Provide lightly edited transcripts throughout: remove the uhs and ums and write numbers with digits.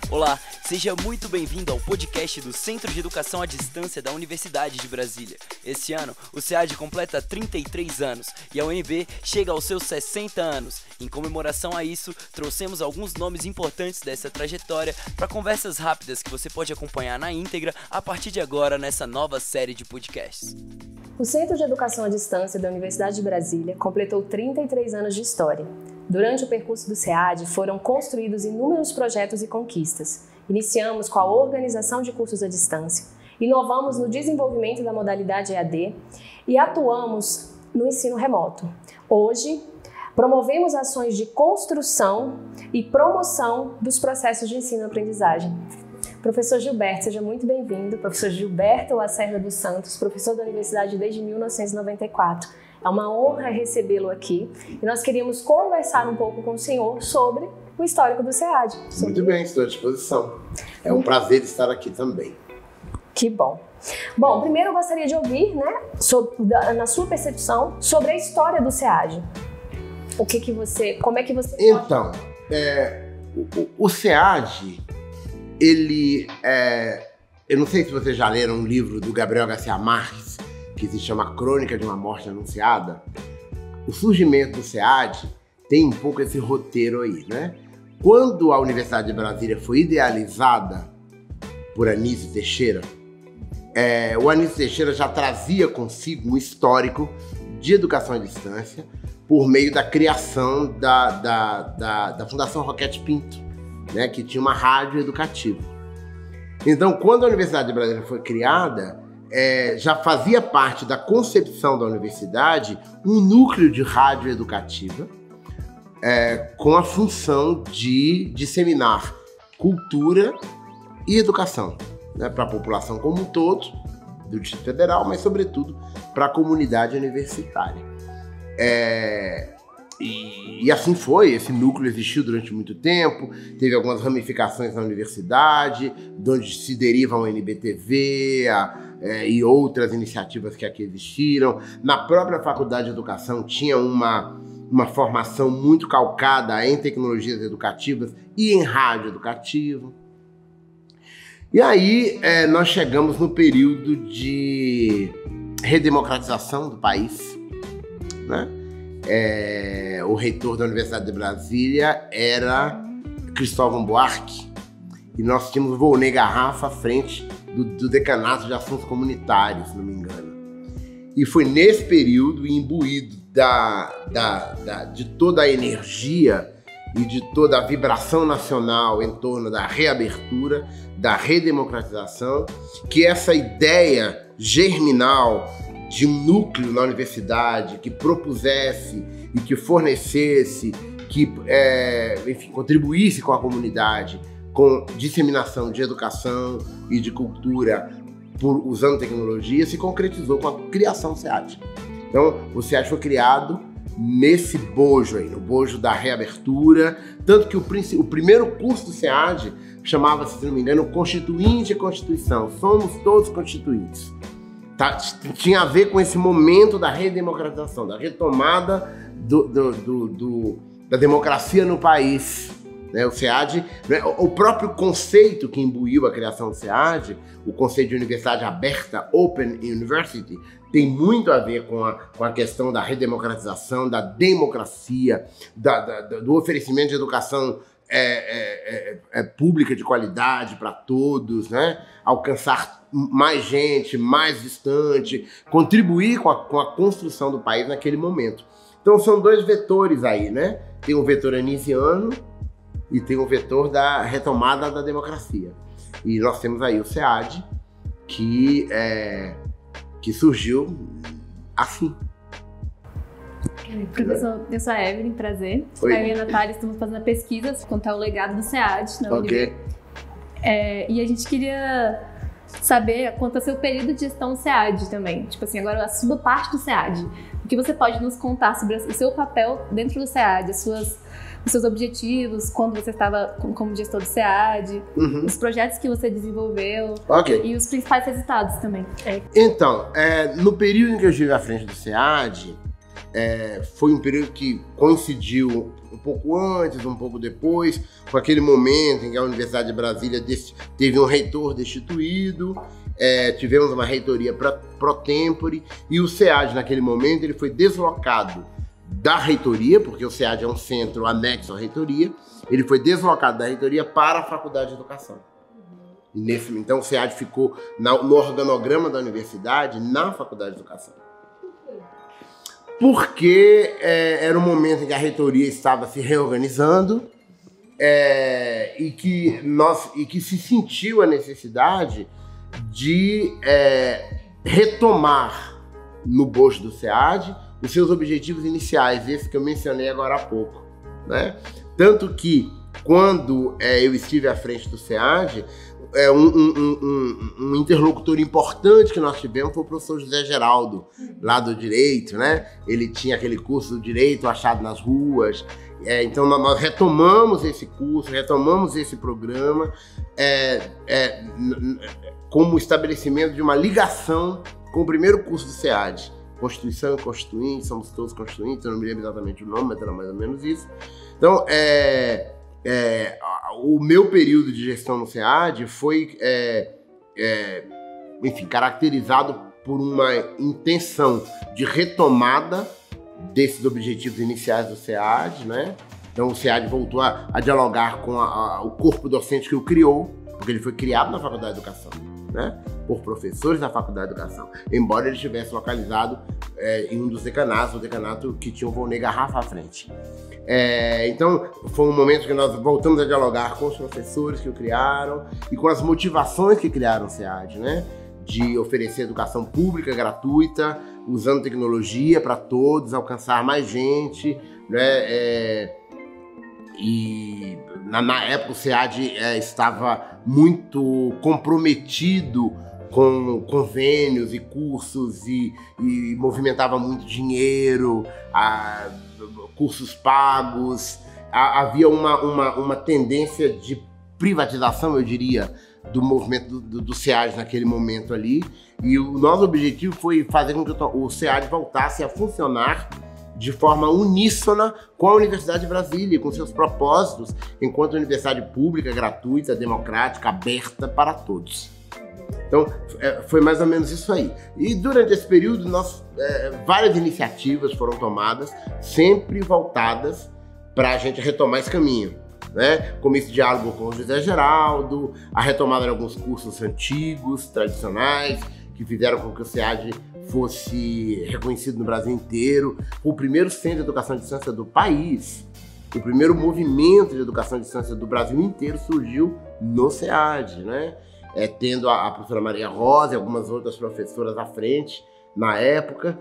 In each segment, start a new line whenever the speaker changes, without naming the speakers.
Olá, seja muito bem-vindo ao podcast do Centro de Educação à Distância da Universidade de Brasília. Esse ano, o SEAD completa 33 anos e a UNB chega aos seus 60 anos. Em comemoração a isso, trouxemos alguns nomes importantes dessa trajetória para conversas rápidas que você pode acompanhar na íntegra a partir de agora nessa nova série de podcasts.
O Centro de Educação à Distância da Universidade de Brasília completou 33 anos de história. Durante o percurso do SEAD, foram construídos inúmeros projetos e conquistas. Iniciamos com a organização de cursos à distância, inovamos no desenvolvimento da modalidade EAD e atuamos no ensino remoto. Hoje, promovemos ações de construção e promoção dos processos de ensino-aprendizagem. Professor Gilberto, seja muito bem-vindo. Professor Gilberto Lacerda dos Santos, professor da Universidade desde 1994. É uma honra recebê-lo aqui e nós queríamos conversar um pouco com o senhor sobre o histórico do SEAD.
Muito bem, estou à disposição. É um prazer estar aqui também.
Que bom. Bom, primeiro eu gostaria de ouvir, na sua percepção, sobre a história do SEAD. Como é que você...
Então, o SEAD, eu não sei se vocês já leram um livro do Gabriel Garcia Marques, que se chama Crônica de uma Morte Anunciada. O surgimento do SEAD tem um pouco esse roteiro aí, né? Quando a Universidade de Brasília foi idealizada por Anísio Teixeira, o Anísio Teixeira já trazia consigo um histórico de educação à distância por meio da criação da Fundação Roquete Pinto, né, que tinha uma rádio educativa. Então, quando a Universidade de Brasília foi criada, já fazia parte da concepção da universidade um núcleo de rádio educativa com a função de disseminar cultura e educação, né, para a população como um todo, do Distrito Federal, mas sobretudo para a comunidade universitária. E assim foi, esse núcleo existiu durante muito tempo, teve algumas ramificações na universidade, de onde se deriva o NBTV e outras iniciativas que aqui existiram. Na própria Faculdade de Educação tinha uma formação muito calcada em tecnologias educativas e em rádio educativo. E aí nós chegamos no período de redemocratização do país, né? O reitor da Universidade de Brasília era Cristóvão Buarque e nós tínhamos Volney Garrafa à frente do decanato de assuntos comunitários, se não me engano. E foi nesse período, imbuído de toda a energia e de toda a vibração nacional em torno da reabertura, da redemocratização, que essa ideia germinal de um núcleo na universidade que propusesse e que fornecesse, que contribuísse com a comunidade, com disseminação de educação e de cultura usando tecnologia, se concretizou com a criação do SEAD. Então, o SEAD foi criado nesse bojo aí, no bojo da reabertura, tanto que o primeiro curso do SEAD chamava-se, se não me engano, Constituinte e Constituição. Somos todos constituintes. Tinha a ver com esse momento da redemocratização, da retomada da democracia no país. Né? O SEAD, né? O próprio conceito que imbuiu a criação do SEAD, o conceito de universidade aberta, Open University, tem muito a ver com a questão da redemocratização, da democracia, do oferecimento de educação pública de qualidade para todos, né? Alcançar mais gente, mais distante, contribuir com a construção do país naquele momento. Então são dois vetores aí, né? Tem o vetor anisiano e tem o vetor da retomada da democracia. E nós temos aí o SEAD, que surgiu assim.
Professor, eu sou a Evelyn, prazer.
Oi.
Eu e a Natália estamos fazendo a pesquisa, contar o legado do SEAD na UNB.
Ok.
E a gente queria saber quanto ao seu período de gestão do SEAD também. Tipo assim, agora a sua parte do SEAD. O que você pode nos contar sobre o seu papel dentro do SEAD, os seus objetivos, quando você estava como gestor do SEAD, os projetos que você desenvolveu e os principais resultados também.
Então, no período em que eu estive à frente do SEAD, Foi um período que coincidiu um pouco antes, um pouco depois, com aquele momento em que a Universidade de Brasília teve um reitor destituído, tivemos uma reitoria pro tempore, e o SEAD, naquele momento, ele foi deslocado da reitoria, porque o SEAD é um centro anexo à reitoria, ele foi deslocado da reitoria para a Faculdade de Educação. E então o SEAD ficou no organograma da universidade, na Faculdade de Educação. Porque era um momento em que a reitoria estava se reorganizando e que se sentiu a necessidade de retomar no bojo do SEAD os seus objetivos iniciais, esses que eu mencionei agora há pouco, né? Tanto que, quando eu estive à frente do SEAD, um interlocutor importante que nós tivemos foi o professor José Geraldo, lá do Direito, né? Ele tinha aquele curso do Direito achado nas ruas. Então nós retomamos esse curso, retomamos esse programa como estabelecimento de uma ligação com o primeiro curso do SEAD. Constituição e Constituinte, somos todos constituintes, eu não me lembro exatamente o nome, mas era mais ou menos isso. Então, o meu período de gestão no SEAD foi, enfim, caracterizado por uma intenção de retomada desses objetivos iniciais do SEAD, né? Então, o SEAD voltou a dialogar com o corpo docente que o criou, porque ele foi criado na Faculdade de Educação, né? Por professores da Faculdade de Educação, embora ele estivesse localizado em um dos decanatos, o decanato que tinha o Volney Garrafa à frente. Então, foi um momento que nós voltamos a dialogar com os professores que o criaram e com as motivações que criaram o SEAD, né? De oferecer educação pública gratuita, usando tecnologia para todos, alcançar mais gente, né? E na época o SEAD estava muito comprometido com convênios e cursos e movimentava muito dinheiro, cursos pagos. Havia uma tendência de privatização, eu diria, do movimento do SEAD naquele momento ali. E o nosso objetivo foi fazer com que o SEAD voltasse a funcionar de forma uníssona com a Universidade de Brasília, com seus propósitos, enquanto universidade pública, gratuita, democrática, aberta para todos. Então, foi mais ou menos isso aí. E durante esse período, várias iniciativas foram tomadas, sempre voltadas para a gente retomar esse caminho, né? Como esse diálogo com o José Geraldo, a retomada de alguns cursos antigos, tradicionais, que fizeram com que o SEAD fosse reconhecido no Brasil inteiro. Foi o primeiro centro de educação à distância do país. O primeiro movimento de educação à distância do Brasil inteiro surgiu no SEAD, né? Tendo a professora Maria Rosa e algumas outras professoras à frente na época.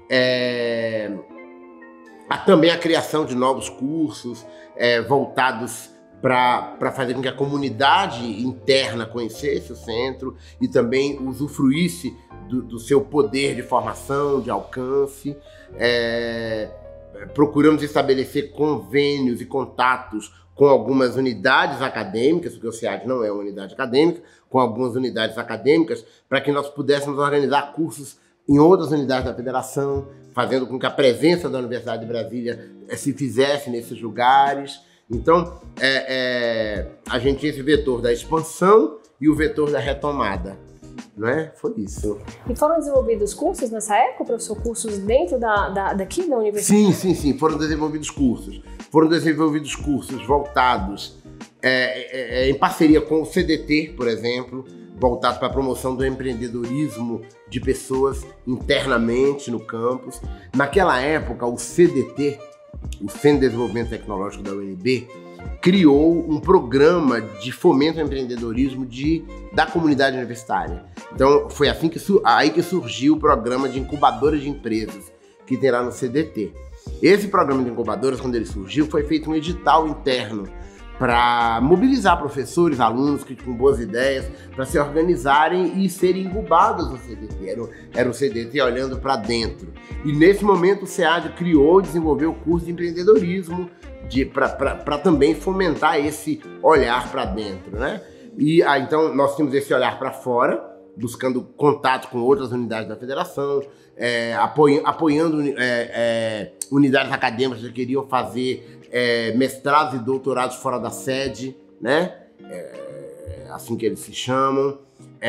Também a criação de novos cursos voltados para fazer com que a comunidade interna conhecesse o centro e também usufruísse do seu poder de formação, de alcance. Procuramos estabelecer convênios e contatos com algumas unidades acadêmicas, porque o SEAD não é uma unidade acadêmica, com algumas unidades acadêmicas, para que nós pudéssemos organizar cursos em outras unidades da federação, fazendo com que a presença da Universidade de Brasília se fizesse nesses lugares. Então, a gente tinha esse vetor da expansão e o vetor da retomada, não é? Foi isso.
E foram desenvolvidos cursos nessa época, professor? Cursos dentro daqui da universidade?
Sim, foram desenvolvidos cursos. Foram desenvolvidos cursos voltados em parceria com o CDT, por exemplo, voltado para a promoção do empreendedorismo de pessoas internamente no campus. Naquela época, o CDT, o Centro de Desenvolvimento Tecnológico da UNB, criou um programa de fomento ao empreendedorismo da comunidade universitária. Então, foi aí que surgiu o programa de incubadoras de empresas, que tem lá no CDT. Esse programa de incubadoras, quando ele surgiu, foi feito um edital interno para mobilizar professores, alunos que tinham boas ideias, para se organizarem e serem incubados no CDT. Era o CDT olhando para dentro. E nesse momento o SEAD criou e desenvolveu o curso de empreendedorismo para também fomentar esse olhar para dentro, né? E então nós tínhamos esse olhar para fora, buscando contato com outras unidades da federação, apoiando unidades acadêmicas que queriam fazer mestrados e doutorados fora da sede, né? Assim que eles se chamam.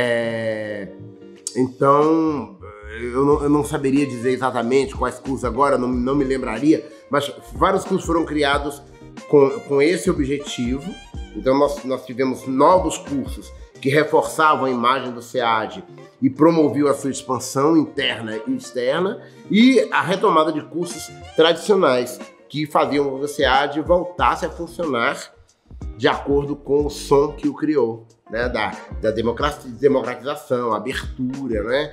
Então, eu não saberia dizer exatamente quais cursos agora, não me lembraria, mas vários cursos foram criados com esse objetivo. Então, nós tivemos novos cursos que reforçavam a imagem do SEAD e promoviam a sua expansão interna e externa, e a retomada de cursos tradicionais que faziam com que o SEAD voltasse a funcionar de acordo com o som que o criou, né? Da democratização, abertura, né?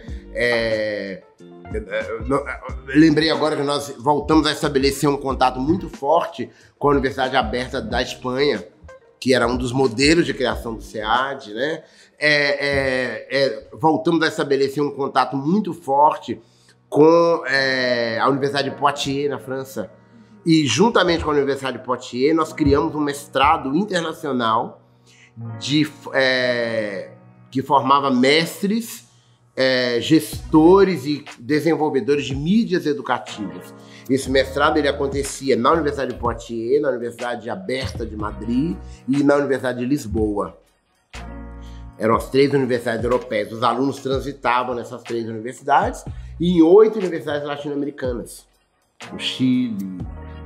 Eu lembrei agora que nós voltamos a estabelecer um contato muito forte com a Universidade Aberta da Espanha, que era um dos modelos de criação do SEAD, né? Voltamos a estabelecer um contato muito forte com a Universidade de Poitiers, na França. E, juntamente com a Universidade de Poitiers, nós criamos um mestrado internacional que formava mestres, gestores e desenvolvedores de mídias educativas. Esse mestrado ele acontecia na Universidade de Poitiers, na Universidade Aberta de Madrid e na Universidade de Lisboa. Eram as 3 universidades europeias. Os alunos transitavam nessas 3 universidades e em 8 universidades latino-americanas. No Chile,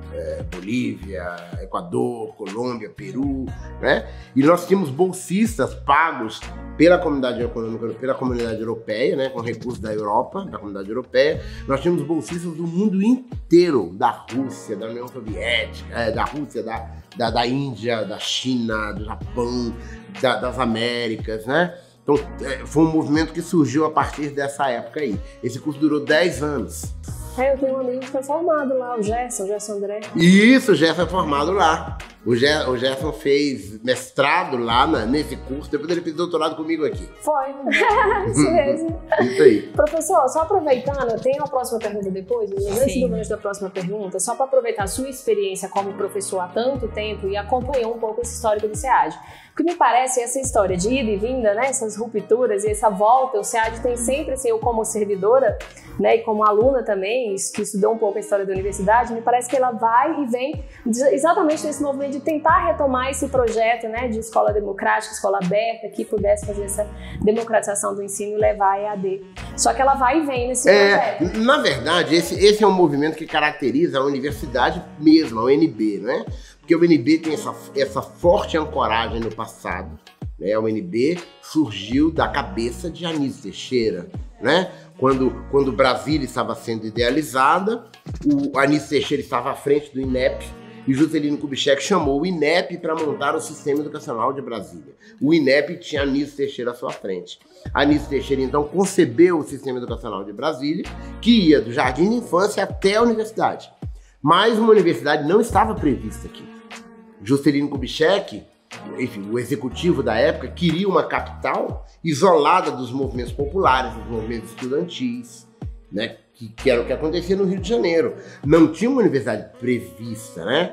Bolívia, Equador, Colômbia, Peru, né? E nós tínhamos bolsistas pagos pela comunidade econômica, pela comunidade europeia, né? Com recursos da Europa, da comunidade europeia. Nós tínhamos bolsistas do mundo inteiro, da Rússia, da União Soviética, da Rússia, da Índia, da China, do Japão, das Américas, né? Então, foi um movimento que surgiu a partir dessa época aí. Esse curso durou 10 anos.
Eu tenho um amigo que foi formado lá, o Gerson André.
Isso, o Gerson é formado lá. O Gerson fez mestrado lá nesse curso, depois ele fez doutorado comigo aqui.
Foi, isso mesmo.
Isso aí.
Professor, só aproveitando, tem uma próxima pergunta depois? Antes do gancho da próxima pergunta, só para aproveitar a sua experiência como professor há tanto tempo e acompanhou um pouco esse histórico do SEAD. Porque me parece essa história de ida e vinda, né, essas rupturas e essa volta, o SEAD tem sempre, assim, eu como servidora, né, e como aluna também, que estudou um pouco a história da universidade, me parece que ela vai e vem exatamente nesse movimento de tentar retomar esse projeto, né, de escola democrática, escola aberta, que pudesse fazer essa democratização do ensino e levar a EAD. Só que ela vai e vem nesse projeto.
Na verdade, esse é um movimento que caracteriza a universidade mesmo, a UNB, né? Porque a UNB tem essa forte ancoragem no passado, né? A UNB surgiu da cabeça de Anísio Teixeira, né? Quando Brasília estava sendo idealizada, o Anísio Teixeira estava à frente do INEP e Juscelino Kubitschek chamou o INEP para montar o Sistema Educacional de Brasília. O INEP tinha Anísio Teixeira à sua frente. Anísio Teixeira, então, concebeu o Sistema Educacional de Brasília, que ia do jardim de infância até a universidade. Mas uma universidade não estava prevista aqui. Juscelino Kubitschek, enfim, o executivo da época, queria uma capital isolada dos movimentos populares, dos movimentos estudantis, né? Que era o que acontecia no Rio de Janeiro. Não tinha uma universidade prevista, né?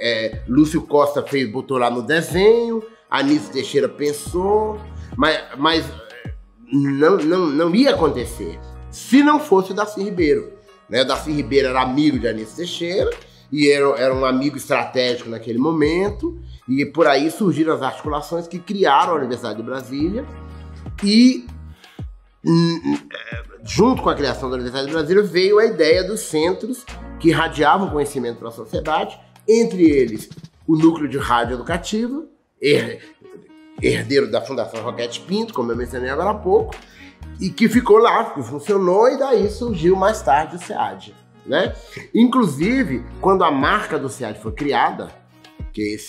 Lúcio Costa botou lá no desenho, Anísio Teixeira pensou, mas não ia acontecer se não fosse o Darcy Ribeiro, né? O Darcy Ribeiro era amigo de Anísio Teixeira e era um amigo estratégico naquele momento, e por aí surgiram as articulações que criaram a Universidade de Brasília e junto com a criação da Universidade de Brasília veio a ideia dos centros que irradiavam conhecimento para a sociedade, entre eles o Núcleo de Rádio Educativa, herdeiro da Fundação Roquete Pinto, como eu mencionei agora há pouco, e que ficou lá, que funcionou, e daí surgiu mais tarde o SEAD, né? Inclusive, quando a marca do SEAD foi criada, que é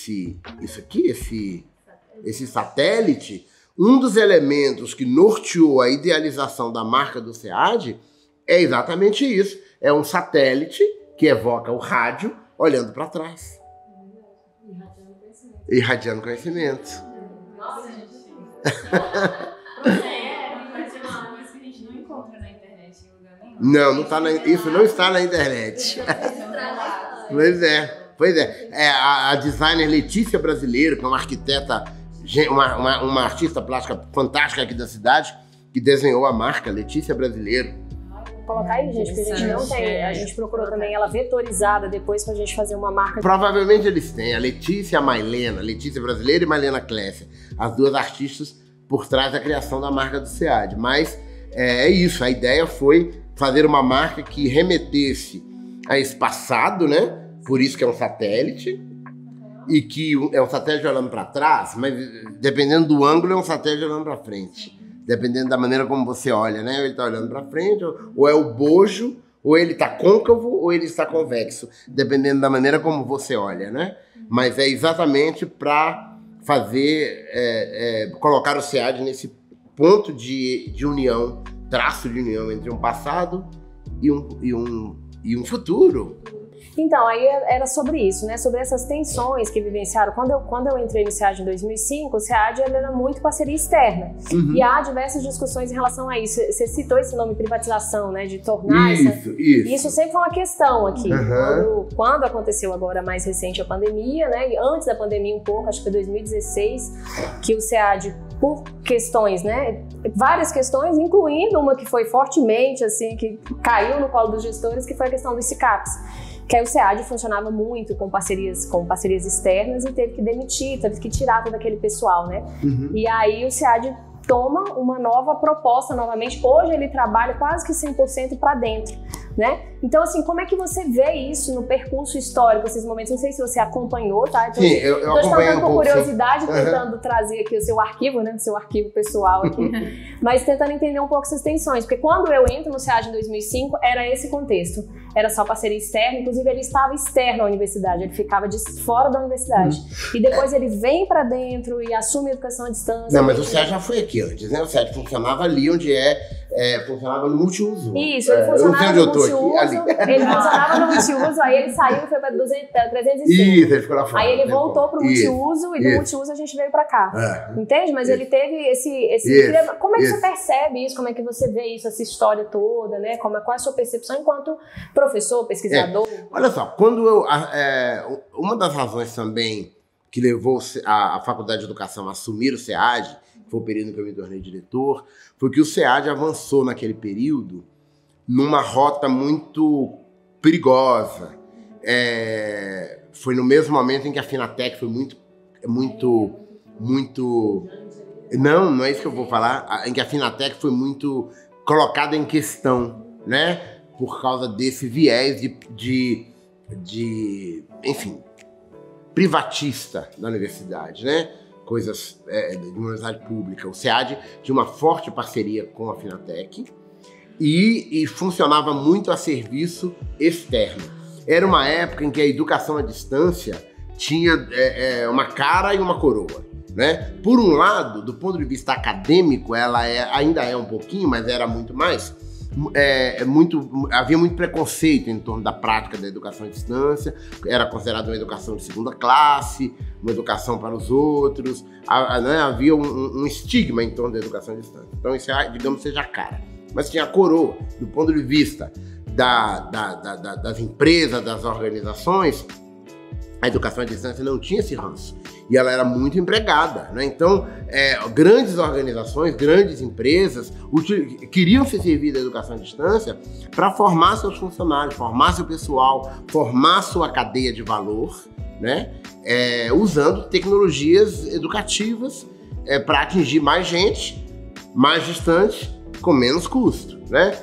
esse satélite, um dos elementos que norteou a idealização da marca do SEAD é exatamente isso. É um satélite que evoca o rádio olhando para trás. Irradiando conhecimento.
Nossa, gente. Parece uma coisa que a gente não encontra na internet em lugar nenhum.
Isso não está na internet. Pois é. A designer Letícia Brasileiro, que é uma arquiteta, uma artista plástica fantástica aqui da cidade, que desenhou a marca Letícia Brasileiro.
Colocar aí, gente, porque a gente não tem. A gente procurou também ela vetorizada depois pra gente fazer uma marca.
Provavelmente eles têm a Letícia e a Mailena, Letícia Brasileira e Mailena Klesser, as duas artistas por trás da criação da marca do SEAD. Mas é isso, a ideia foi fazer uma marca que remetesse a esse passado, né? Por isso que é um satélite, e que é um satélite olhando para trás, mas dependendo do ângulo é um satélite olhando para frente. Dependendo da maneira como você olha, né? Ele está olhando para frente, ou é o bojo, ou ele está côncavo, ou ele está convexo. Dependendo da maneira como você olha, né? Mas é exatamente para fazer, colocar o SEAD nesse ponto de união, traço de união entre um passado e um futuro.
Então, aí era sobre isso, né? Sobre essas tensões que vivenciaram. Quando eu entrei no SEAD em 2005, o SEAD era muito parceria externa. E há diversas discussões em relação a isso. Você citou esse nome, privatização, né? De tornar isso sempre foi uma questão aqui. Quando aconteceu agora mais recente a pandemia, né? E antes da pandemia um pouco, acho que foi 2016, que o SEAD, por questões, né? Várias questões, incluindo uma que foi fortemente, assim, que caiu no colo dos gestores, que foi a questão dos SICAPs. Que aí o SEAD funcionava muito com parcerias externas e teve que demitir, teve que tirar todo aquele pessoal, né? E aí o SEAD toma uma nova proposta novamente. Hoje ele trabalha quase que 100% para dentro, né? Então, assim, como é que você vê isso no percurso histórico, esses momentos? Não sei se você acompanhou, tá?
Sim, eu acompanhei um pouco.
Com curiosidade, tentando trazer aqui o seu arquivo, né? O seu arquivo pessoal aqui. Mas tentando entender um pouco essas tensões. Porque quando eu entro no SEAD em 2005, era esse contexto. Era só parceria externa. Inclusive, ele estava externo à universidade. Ele ficava de fora da universidade. E depois ele vem para dentro e assume a educação à distância.
Não, mas o SEAD já foi aqui antes, né? O SEAD funcionava ali onde funcionava no multiuso.
Isso, ele funcionava no multiuso. Ele funcionava no multiuso, aí ele saiu e foi para 305.
Isso, ele ficou lá fora.
Aí ele voltou pro multiuso e do multiuso a gente veio para cá. Entende? Mas ele teve esse como é que você percebe isso? Como é que você vê isso, essa história toda, né? Qual é a sua percepção enquanto professor, pesquisador?
Olha só, uma das razões também que levou a Faculdade de Educação a assumir o SEAD, que foi o período em que eu me tornei diretor, foi que o SEAD avançou naquele período numa rota muito perigosa. Foi no mesmo momento em que a Finatec foi muito... Não é isso que eu vou falar. Em que a Finatec foi muito colocada em questão, né? Por causa desse viés enfim, privatista da universidade, né? Coisas de uma universidade pública. O SEAD tinha uma forte parceria com a Finatec e funcionava muito a serviço externo. Era uma época em que a educação à distância tinha uma cara e uma coroa, né? Por um lado, do ponto de vista acadêmico, ela ainda é um pouquinho, mas era muito mais. Havia muito preconceito em torno da prática da educação à distância, era considerada uma educação de segunda classe, uma educação para os outros, né? Havia um estigma em torno da educação à distância. Então isso, digamos, seja a cara. Mas tinha a coroa, do ponto de vista das empresas, das organizações, a educação à distância não tinha esse ranço. E ela era muito empregada, né? Então, grandes organizações, grandes empresas queriam se servir da educação à distância para formar seus funcionários, formar seu pessoal, formar sua cadeia de valor, né? Usando tecnologias educativas para atingir mais gente, mais distante, com menos custo, né?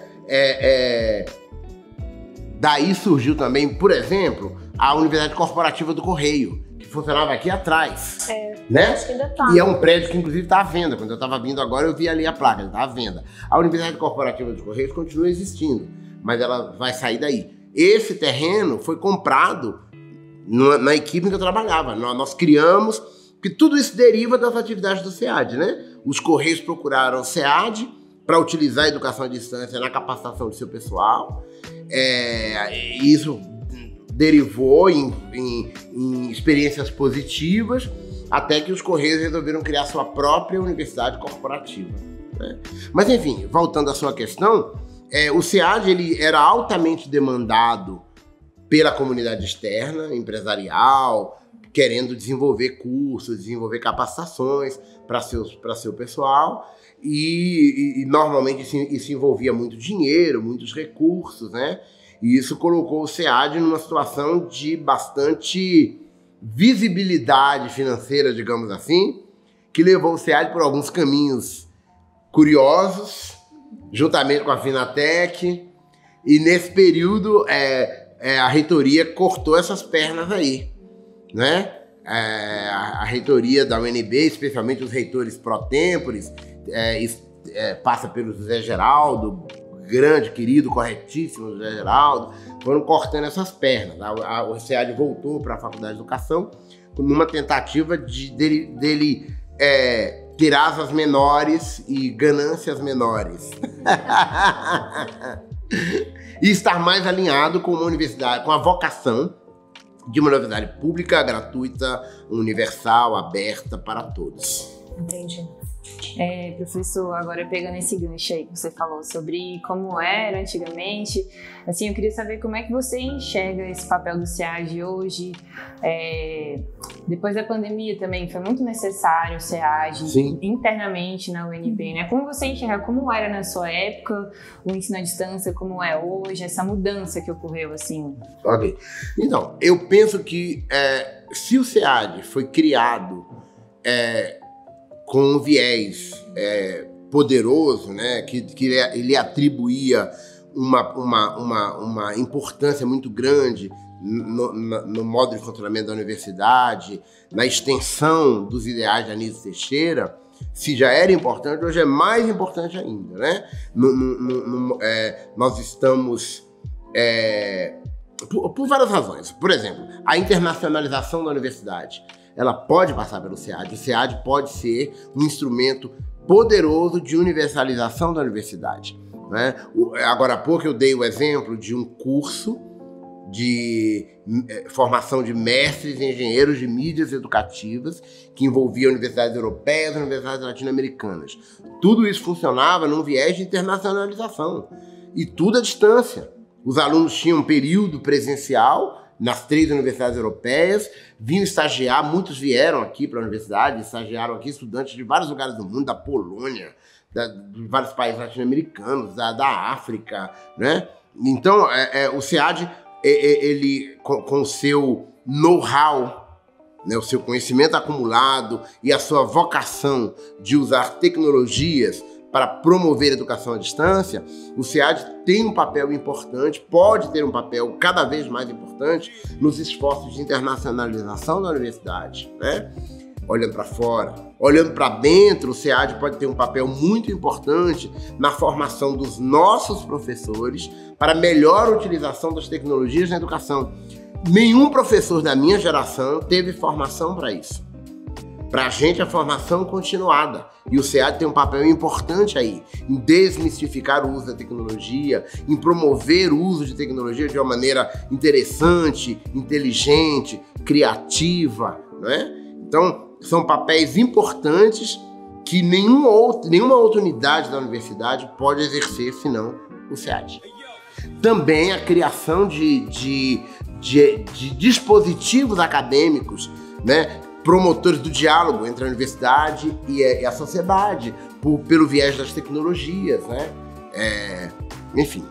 Daí surgiu também, por exemplo, a Universidade Corporativa do Correio, que funcionava aqui atrás, né?
Acho que ainda tá.
E é um prédio que, inclusive, está à venda. Quando eu estava vindo agora, eu vi ali a placa, ele está à venda. A Universidade Corporativa do Correio continua existindo, mas ela vai sair daí. Esse terreno foi comprado na equipe em que eu trabalhava. Nós criamos, porque tudo isso deriva das atividades do SEAD, né? Os Correios procuraram o SEAD para utilizar a educação à distância na capacitação do seu pessoal. Isso derivou em experiências positivas, até que os Correios resolveram criar sua própria universidade corporativa, né? Mas, enfim, voltando à sua questão, o SEAD ele era altamente demandado pela comunidade externa, empresarial, querendo desenvolver cursos, desenvolver capacitações para seu pessoal, e normalmente isso envolvia muito dinheiro, muitos recursos, né? E isso colocou o SEAD numa situação de bastante visibilidade financeira, digamos assim, que levou o SEAD por alguns caminhos curiosos, juntamente com a Finatec, e nesse período a reitoria cortou essas pernas aí, né? A reitoria da UNB, especialmente os reitores pró-tempores, passa pelo José Geraldo, grande, querido, corretíssimo José Geraldo, foram cortando essas pernas. O SEAD voltou para a Faculdade de Educação numa tentativa dele ter asas menores e ganâncias menores. E estar mais alinhado com uma universidade, com a vocação de uma universidade pública, gratuita, universal, aberta para todos.
Entendi.
Professor, agora pegando esse gancho aí que você falou sobre como era antigamente, assim, eu queria saber como é que você enxerga esse papel do SEAD hoje. Depois da pandemia também foi muito necessário o SEAD. Sim. Internamente na UNB, né? Como você enxerga, como era na sua época o ensino à distância, como é hoje, essa mudança que ocorreu, assim?
Ok. Então, eu penso que se o SEAD foi criado com um viés poderoso, né, que ele atribuía uma importância muito grande no modo de funcionamento da universidade, na extensão dos ideais de Anísio Teixeira, se já era importante, hoje é mais importante ainda, né? Nós estamos... por várias razões. Por exemplo, a internacionalização da universidade. Ela pode passar pelo SEAD. O SEAD pode ser um instrumento poderoso de universalização da universidade, né? Agora há pouco eu dei o exemplo de um curso de formação de mestres e engenheiros de mídias educativas que envolvia universidades europeias e universidades latino-americanas. Tudo isso funcionava num viés de internacionalização e tudo à distância. Os alunos tinham um período presencial nas 3 universidades europeias, vinham estagiar, muitos vieram aqui para a universidade, estagiaram aqui estudantes de vários lugares do mundo, da Polônia, de vários países latino-americanos, da África, né? Então, o SEAD, ele, com o seu know-how, né, o seu conhecimento acumulado e a sua vocação de usar tecnologias para promover a educação à distância, o SEAD tem um papel importante, pode ter um papel cada vez mais importante nos esforços de internacionalização da universidade, né? Olhando para fora. Olhando para dentro, o SEAD pode ter um papel muito importante na formação dos nossos professores para melhor utilização das tecnologias na educação. Nenhum professor da minha geração teve formação para isso. Para a gente, a formação continuada. E o SEAD tem um papel importante aí, em desmistificar o uso da tecnologia, em promover o uso de tecnologia de uma maneira interessante, inteligente, criativa, né? Então, são papéis importantes que nenhuma outra unidade da universidade pode exercer, senão o SEAD. Também a criação de dispositivos acadêmicos, né? Promotores do diálogo entre a universidade e a sociedade, pelo viés das tecnologias, né? Enfim,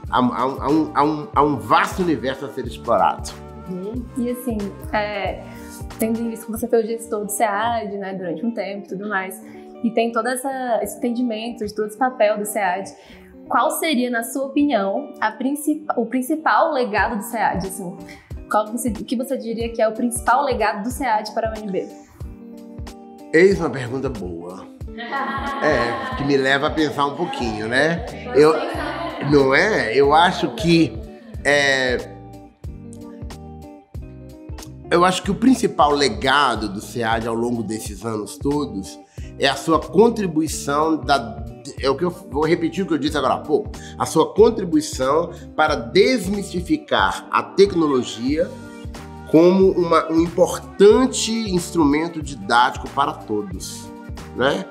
há um vasto universo a ser explorado.
E assim, tendo em vista que você foi o gestor do SEAD, né, durante um tempo e tudo mais, e tem todo esse entendimento de todo esse papel do SEAD, qual seria, na sua opinião, o principal legado do SEAD, assim? O que você diria que é o principal legado do SEAD para a UNB?
Eis uma pergunta boa. Que me leva a pensar um pouquinho, né? Não é? Eu acho que o principal legado do SEAD ao longo desses anos todos é a sua contribuição vou repetir o que eu disse agora há pouco, a sua contribuição para desmistificar a tecnologia como um importante instrumento didático para todos, né?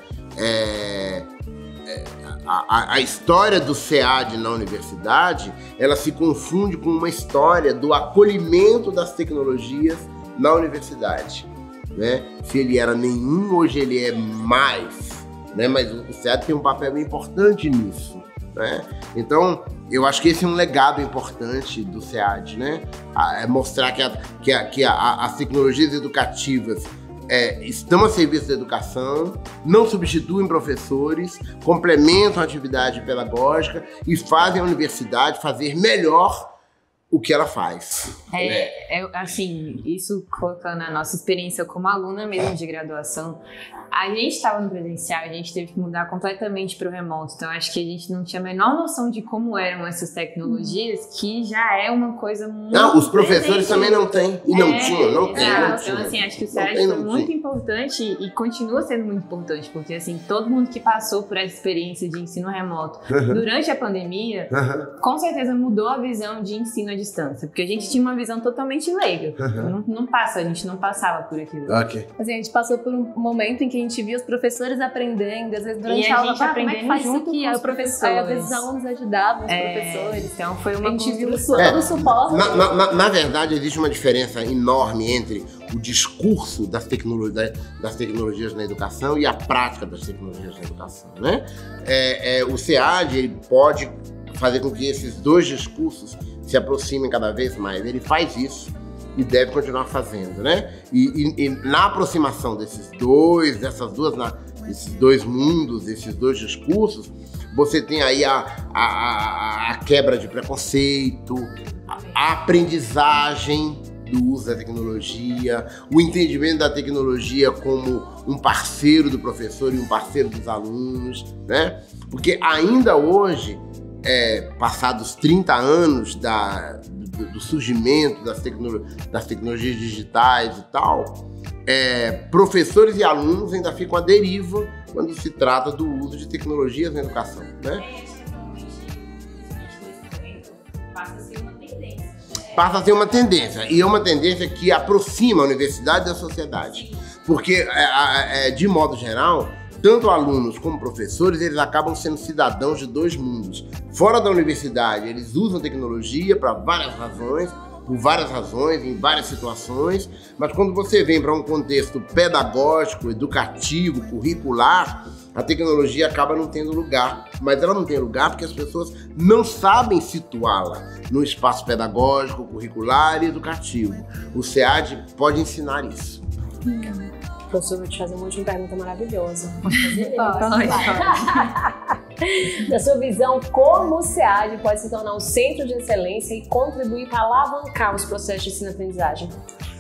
A história do SEAD na universidade, ela se confunde com uma história do acolhimento das tecnologias na universidade. né? Se ele era nenhum, hoje ele é mais, né? Mas o SEAD tem um papel importante nisso, né? Então, eu acho que esse é um legado importante do SEAD, né? É mostrar que as tecnologias educativas estão a serviço da educação, não substituem professores, complementam a atividade pedagógica e fazem a universidade fazer melhor o que ela faz.
Assim, isso colocando a nossa experiência como aluna mesmo de graduação, a gente estava no presencial, a gente teve que mudar completamente para o remoto, então acho que a gente não tinha a menor noção de como eram essas tecnologias, que já é uma coisa muito...
Não, os professores também não têm, e não tinham, não tem.
Então, assim, acho que o SEAD foi muito importante e continua sendo muito importante, porque, assim, todo mundo que passou por essa experiência de ensino remoto durante a pandemia, com certeza mudou a visão de ensino à distância, porque a gente tinha uma visão totalmente leiga. A gente não passava por aquilo.
Okay.
Assim, a gente passou por um momento em que a gente via os professores aprendendo, às vezes durante a aula,
gente aprendendo
como é que faz
junto
isso aqui?
com os professores.
Às vezes os alunos ajudavam os professores.
Então foi uma
a gente viu
construção.
todo o suporte.
Na verdade, existe uma diferença enorme entre o discurso das tecnologias na educação e a prática das tecnologias na educação, né? O SEAD ele pode fazer com que esses dois discursos se aproximem cada vez mais. Ele faz isso e deve continuar fazendo, né? E na aproximação desses dois mundos, esses dois discursos, você tem aí a quebra de preconceito, a aprendizagem do uso da tecnologia, o entendimento da tecnologia como um parceiro do professor e um parceiro dos alunos, né? Porque ainda hoje, passados 30 anos do surgimento das tecnologias digitais e tal, professores e alunos ainda ficam à deriva quando se trata do uso de tecnologias na educação, né? Passa a ser uma tendência, e é uma tendência que aproxima a universidade da sociedade, porque, de modo geral, tanto alunos como professores, eles acabam sendo cidadãos de dois mundos. Fora da universidade, eles usam tecnologia para várias razões, por várias razões, em várias situações, mas quando você vem para um contexto pedagógico, educativo, curricular, a tecnologia acaba não tendo lugar. Mas ela não tem lugar porque as pessoas não sabem situá-la no espaço pedagógico, curricular e educativo. O SEAD pode ensinar isso.
Professor, vou te fazer uma última pergunta maravilhosa.
Pode.
Na sua visão, como o SEAD pode se tornar um centro de excelência e contribuir para alavancar os processos de ensino-aprendizagem?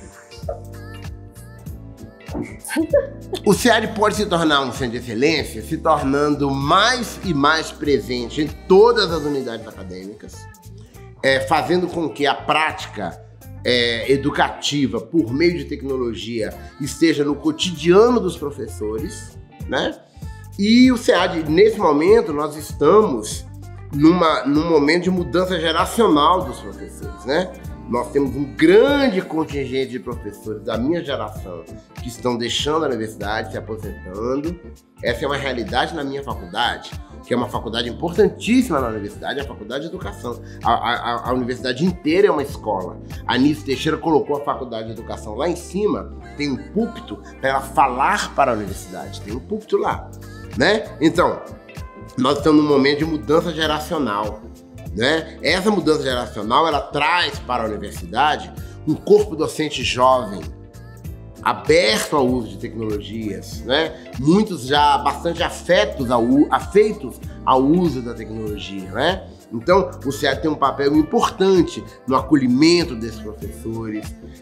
O SEAD pode se tornar um centro de excelência se tornando mais e mais presente em todas as unidades acadêmicas, fazendo com que a prática educativa por meio de tecnologia esteja no cotidiano dos professores, né? E o SEAD, nesse momento, nós estamos num momento de mudança geracional dos professores, né? Nós temos um grande contingente de professores da minha geração que estão deixando a universidade, se aposentando. Essa é uma realidade na minha faculdade, que é uma faculdade importantíssima na universidade, a Faculdade de Educação. A universidade inteira é uma escola. A Anice Teixeira colocou a Faculdade de Educação lá em cima, tem um púlpito para ela falar para a universidade, tem um púlpito lá, né? Então, nós estamos num momento de mudança geracional, né? Essa mudança geracional, ela traz para a universidade um corpo docente jovem, aberto ao uso de tecnologias, né? Muitos já bastante afeitos ao uso da tecnologia, né? Então, o SEAD tem um papel importante no acolhimento desses professores,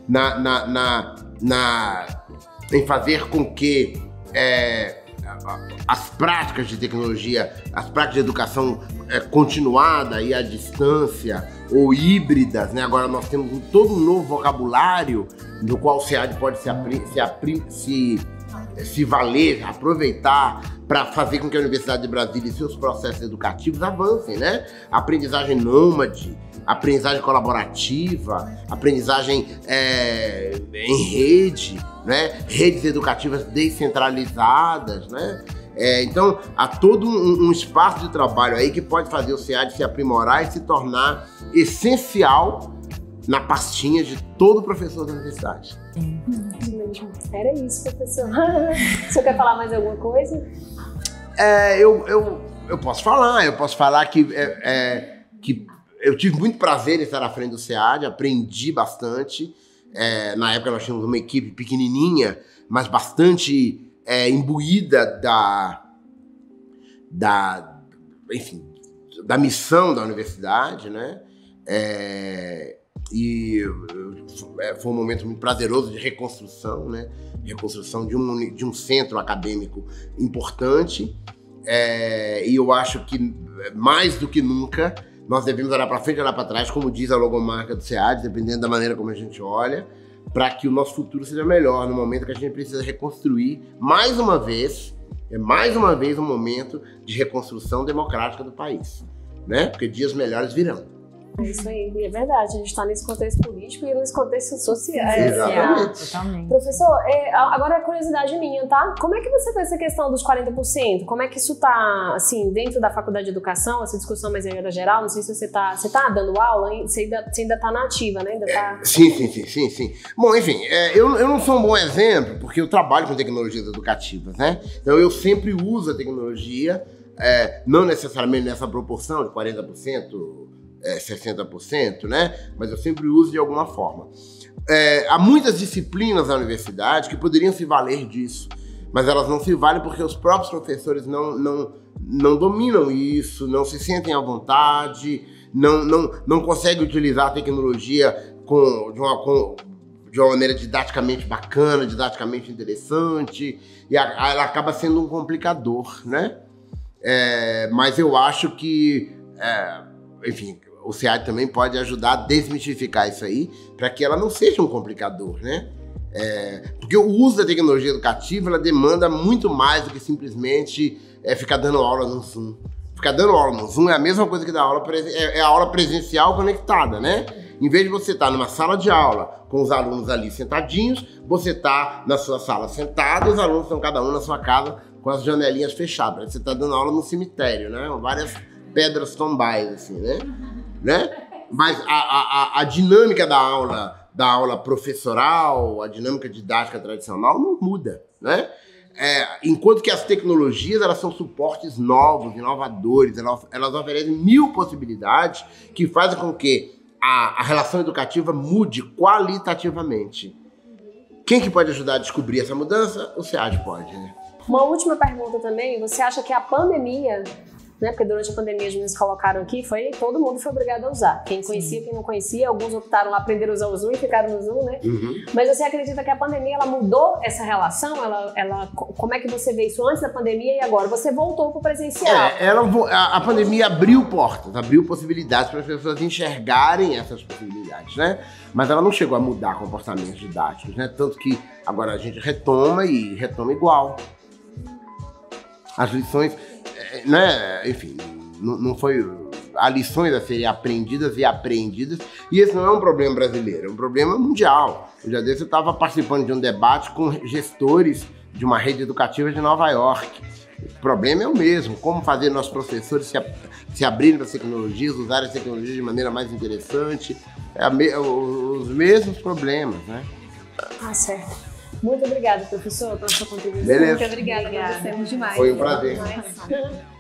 em fazer com que as práticas de tecnologia, as práticas de educação continuada e à distância ou híbridas, né? Agora nós temos todo um novo vocabulário no qual o SEAD pode se valer, aproveitar para fazer com que a Universidade de Brasília e seus processos educativos avancem, né? Aprendizagem nômade, aprendizagem colaborativa, aprendizagem em rede, né? Redes educativas descentralizadas, né? Então, há todo um espaço de trabalho aí que pode fazer o SEAD se aprimorar e se tornar essencial na pastinha de todo professor da universidade.
ótimo. Era isso, professor. O senhor quer falar mais alguma coisa?
Eu posso falar que eu tive muito prazer em estar à frente do SEAD, aprendi bastante. Na época nós tínhamos uma equipe pequenininha, mas bastante imbuída da missão da universidade, né? Foi um momento muito prazeroso de reconstrução, né? Reconstrução de um centro acadêmico importante. E eu acho que, mais do que nunca, nós devemos olhar para frente e olhar para trás, como diz a logomarca do SEAD, dependendo da maneira como a gente olha, para que o nosso futuro seja melhor, no momento que a gente precisa reconstruir, mais uma vez um momento de reconstrução democrática do país, né? Porque dias melhores virão.
É isso aí, é verdade. A gente está nesse contexto político e nesse contexto social.
Exatamente.
Totalmente.
Professor, agora é curiosidade minha, tá? Como é que você vê essa questão dos 40%? Como é que isso tá, assim, dentro da Faculdade de Educação, essa discussão mais geral? Não sei se você tá dando aula, hein? Você ainda tá na ativa, né?
Sim. Bom, enfim, eu não sou um bom exemplo, porque eu trabalho com tecnologias educativas, né? Então eu sempre uso a tecnologia, não necessariamente nessa proporção de 40%, 60%, né? Mas eu sempre uso de alguma forma. Há muitas disciplinas na universidade que poderiam se valer disso, mas elas não se valem porque os próprios professores não dominam isso, não se sentem à vontade, não conseguem utilizar a tecnologia de uma maneira didaticamente bacana, didaticamente interessante, e ela acaba sendo um complicador, né? Mas eu acho que, enfim, o SEAD também pode ajudar a desmistificar isso aí, para que ela não seja um complicador, né? Porque o uso da tecnologia educativa, ela demanda muito mais do que simplesmente ficar dando aula no Zoom. Ficar dando aula no Zoom é a mesma coisa que dar aula, a aula presencial conectada, né? Em vez de você estar numa sala de aula com os alunos ali sentadinhos, você está na sua sala sentado, os alunos estão cada um na sua casa com as janelinhas fechadas. Você está dando aula no cemitério, né? Várias pedras tombais, assim, né? Mas a dinâmica da aula professoral, a dinâmica didática tradicional não muda, né? Enquanto que as tecnologias, elas são suportes novos, inovadores, elas oferecem 1000 possibilidades que fazem com que a relação educativa mude qualitativamente. Quem que pode ajudar a descobrir essa mudança? O SEAD pode, né?
Uma última pergunta também, você acha que a pandemia, né, porque durante a pandemia as meninas colocaram aqui, todo mundo foi obrigado a usar. Quem conhecia, quem não conhecia, alguns optaram lá, aprenderam a usar o Zoom e ficaram no Zoom, né?
Uhum.
Mas você acredita que a pandemia, ela mudou essa relação? Como é que você vê isso antes da pandemia e agora? Você voltou para o presencial.
A pandemia abriu portas, abriu possibilidades para as pessoas enxergarem essas possibilidades, né? Mas ela não chegou a mudar comportamentos didáticos, né? Tanto que agora a gente retoma igual. As lições, né? Enfim, não foi... Há lições a serem aprendidas e apreendidas, e esse não é um problema brasileiro, é um problema mundial. Um dia desse eu estava participando de um debate com gestores de uma rede educativa de Nova York. O problema é o mesmo, como fazer nossos professores se abrirem para as tecnologias, usarem as tecnologias de maneira mais interessante, os mesmos problemas, né?
Ah, certo. Muito obrigada, professor, pela sua contribuição.
Beleza.
Muito obrigada. Agradecemos demais.
Foi um prazer.